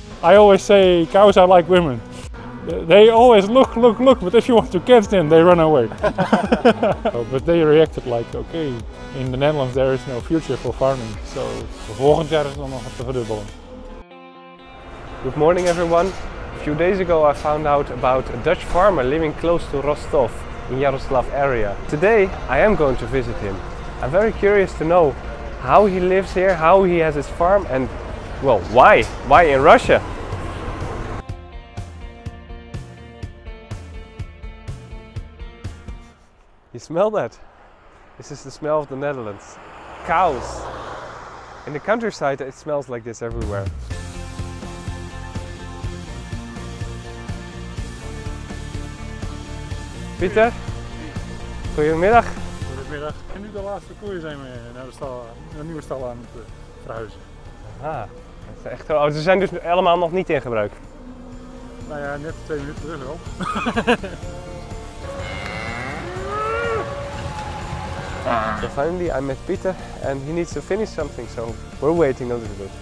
I always say cows are like women. They always look, but if you want to catch them, they run away. But they reacted like, okay, in the Netherlands there is no future for farming, so volgend jaar is het dan nog te verdubbelen. Good morning everyone. A few days ago I found out about a Dutch farmer living close to Rostov in Yaroslav area. Today I am going to visit him. I'm very curious to know how he lives here, how he has his farm and, well, why? Why in Russia? You smell that? This is the smell of the Netherlands. Cows. In the countryside it smells like this everywhere. Pieter, goedemiddag. Goedemiddag. En nu de laatste koeien zijn we naar de nieuwe stal aan het verhuizen. Ah, dat is echt, oh, ze zijn dus allemaal nog niet in gebruik? Nou ja, net 2 minuten terug wel. So finally I met Pieter and he needs to finish something, so we're waiting a little bit.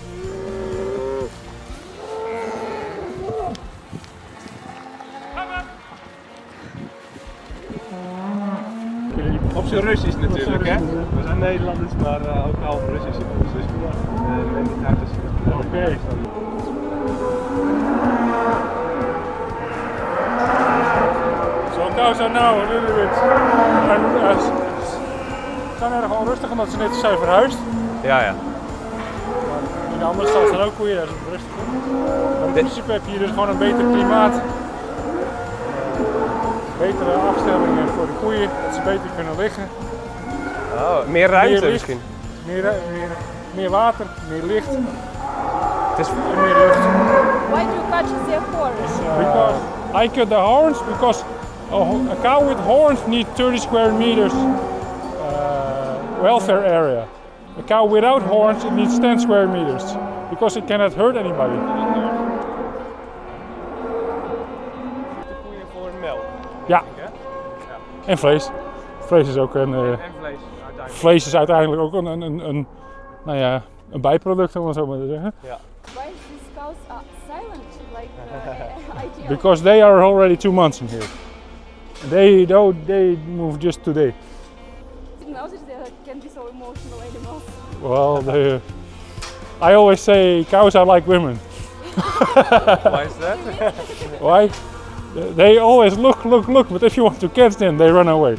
Op zijn Russisch natuurlijk, hè? We zijn Nederlanders, maar ook half Russisch in ons. Dus en dit houdt dus. Oké. So cows are now a little bit. Ze zijn erg onrustig omdat ze net zijn verhuisd. Ja, ja. In de andere stal staan ook koeien, daar is het rustiger. Maar in principe heb je hier dus gewoon een beter klimaat. Betere afstellingen voor de koeien, dat ze beter kunnen liggen. Oh, meer ruimte meer misschien. Meer water, meer licht. Het is En meer lucht. Why do you cut their horns? Because I cut the horns because a cow with horns needs 30 square meters welfare area. A cow without horns it needs 10 square meters because it cannot hurt anybody. de koeien voor melk. Ja. En vlees. Vlees is ook een. En vlees uiteindelijk. Vlees is uiteindelijk ook een nou ja, een bijproduct om het zo maar te zeggen. Ja. Why these cows are silent like ideal? Because they are already 2 months in here. They moved just today. Now that they can be so emotional animals. Well, I always say cows are like women. Why is that? Why? They always look, but if you want to catch them, they run away.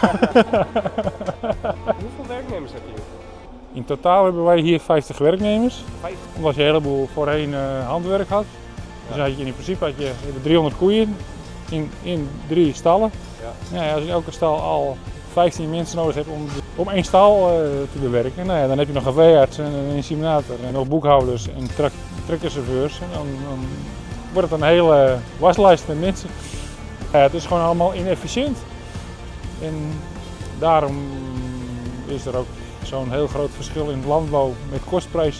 Hoeveel werknemers heb je? In totaal hebben wij hier 50 werknemers. 50. Omdat je een heleboel voorheen handwerk had. Dus had je in principe 300 koeien in 3 stallen. Ja. Ja, als je in elke stal al 15 mensen nodig hebt om 1 stal te bewerken, nou ja, dan heb je nog een veearts en een inseminator en nog boekhouders en trekkerchauffeurs. En dan wordt het een hele waslijst met mensen. Ja, het is gewoon allemaal inefficiënt. En daarom is er ook zo'n heel groot verschil in de landbouw met kostprijs.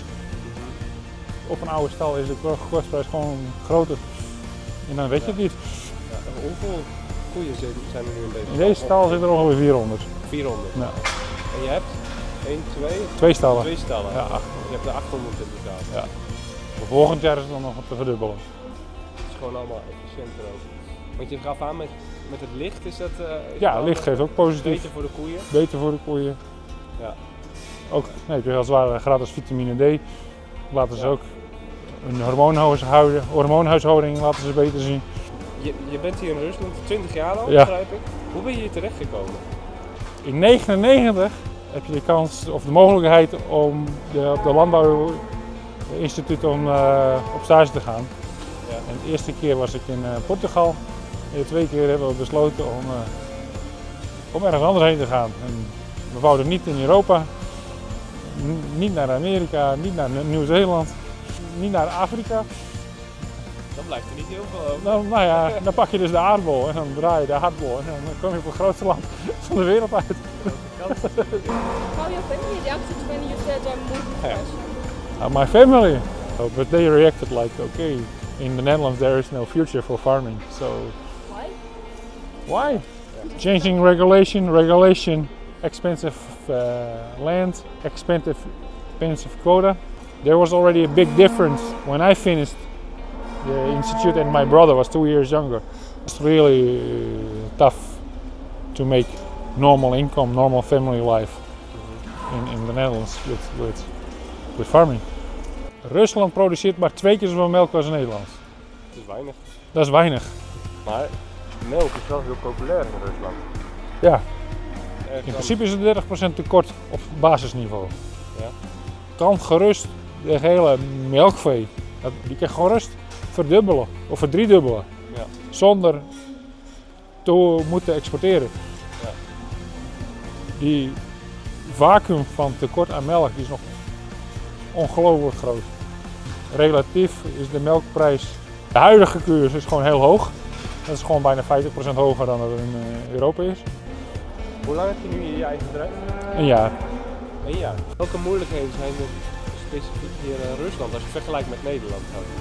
Op een oude stal is de kostprijs gewoon groter. En dan weet je het niet. Ja. Hoeveel koeien zijn er nu in deze stal? In deze stal zitten er ongeveer 400. 400. Ja. En je hebt 1, 2? 2 stallen. 2 stallen. Ja, 8. Je hebt er 800 in totaal. Ja. Volgend jaar is het dan nog te verdubbelen. Het is gewoon allemaal efficiënter ook. Want je gaf aan met het licht, is dat... Ja, licht geeft ook positief. beter voor de koeien. Beter voor de koeien. Ja. Ook, nee, je als het ware gratis vitamine D. Laten ze ook een hormoonhuishouding laten ze beter zien. Je bent hier in Rusland 20 jaar al, Ja. begrijp ik. Hoe ben je hier terechtgekomen? In 1999 heb je de kans of de mogelijkheid om op de landbouwinstituut op stage te gaan. Ja. En de eerste keer was ik in Portugal. En de tweede keer hebben we besloten om ergens anders heen te gaan. En we wouden niet in Europa, niet naar Amerika, niet naar Nieuw-Zeeland, niet naar Afrika. Dan blijft er niet heel veel over. Nou ja, dan pak je dus de aardbol en dan draai je de aardbol en dan kom je op het grootste land van de wereld uit. How your family reacted when you said I'm moving to Russia? My family, but they reacted like, okay, in the Netherlands there is no future for farming, so Why? why? Changing regulation, expensive land, expensive quota. there was already a big difference when I finished the institute and my brother was 2 years younger. It's really tough to make normal income, normal family life in the Netherlands with farming. Rusland produceert maar 2 keer zoveel melk als Nederland. Dat is weinig. Dat is weinig. Maar melk is wel heel populair in Rusland. Ja, in principe is er 30% tekort op basisniveau. Ja. Kan gerust de hele melkvee, die kan gerust verdubbelen of verdriedubbelen. Ja. Zonder te moeten exporteren. Ja. Die vacuüm van tekort aan melk die is nog ongelooflijk groot. Relatief is de melkprijs, de huidige koers is gewoon heel hoog. Dat is gewoon bijna 50% hoger dan dat het in Europa is. Hoe lang heb je nu hier je eigen bedrijf? Een jaar. Een jaar. Welke moeilijkheden zijn er specifiek hier in Rusland als je vergelijkt met Nederland?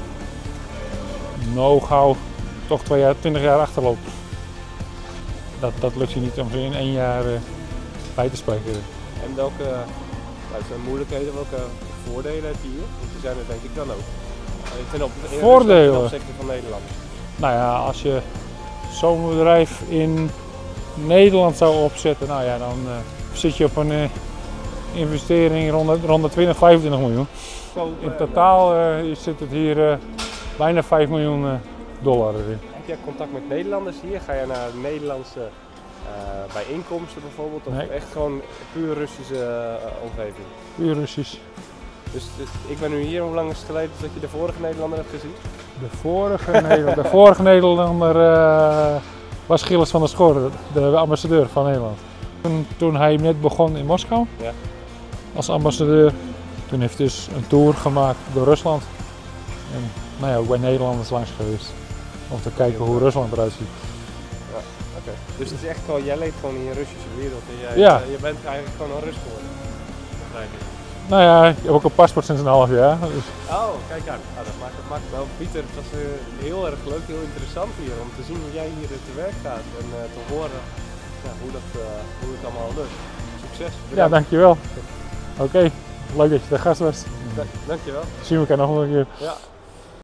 Nou, gauw toch 20 jaar achterlopen. Dat lukt je niet om ze in 1 jaar bij te spreken. En welke moeilijkheden, welke voordelen heb je hier? Want die zijn er denk ik dan ook. Voordelen? Ten opzichte van Nederland. Nou ja, als je zo'n bedrijf in Nederland zou opzetten, nou ja, dan zit je op een investering rond de 20, 25 miljoen. In totaal zit het hier bijna 5 miljoen dollar erin. Heb jij contact met Nederlanders hier? Ga je naar Nederlandse bijeenkomsten bijvoorbeeld? Of Nee. echt gewoon puur Russische omgeving? Puur Russisch. Dus ik ben nu hier, hoe lang is het geleden dat je de vorige Nederlander hebt gezien? De vorige Nederlander was Gilles van der Schoor, de ambassadeur van Nederland. Toen hij net begon in Moskou als ambassadeur, toen heeft hij dus een tour gemaakt door Rusland. En nou ja, ook bij Nederlanders langs geweest om te kijken hoe Rusland eruit ziet. Ja, oké. Dus het is echt gewoon, jij leeft gewoon in je Russische wereld en je bent eigenlijk gewoon een Rus geworden. Begrijp je? Nou ja, ik heb ook een paspoort sinds een half jaar. Dus. Oh, kijk aan. Nou, dat maakt wel. Pieter, het was heel erg leuk, heel interessant hier om te zien hoe jij hier te werk gaat en te horen hoe het allemaal lukt. Succes. Bedankt. Ja, dankjewel. Oké, leuk dat je de gast was. Dankjewel. Zien we elkaar nog een keer. Ja.